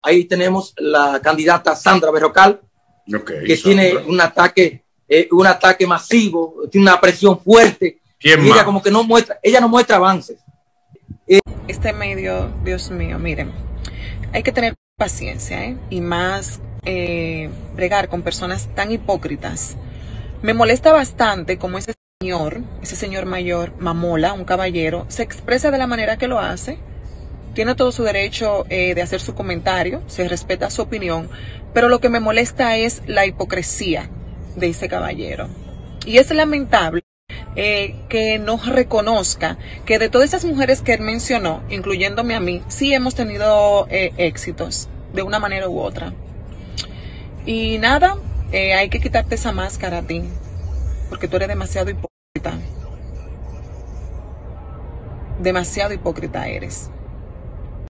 ahí tenemos la candidata Sandra Berrocal, que tiene un ataque masivo, tiene una presión fuerte. Y ella como que no muestra avances. Este medio, Dios mío, miren, hay que tener paciencia, y más bregar con personas tan hipócritas. Me molesta bastante como ese señor mayor, mamola, un caballero, se expresa de la manera que lo hace. Tiene todo su derecho de hacer su comentario, se respeta su opinión, pero lo que me molesta es la hipocresía de ese caballero. Y es lamentable que no reconozca que de todas esas mujeres que él mencionó, incluyéndome a mí, sí hemos tenido éxitos de una manera u otra. Y nada, hay que quitarte esa máscara a ti, porque tú eres demasiado hipócrita. Demasiado hipócrita eres.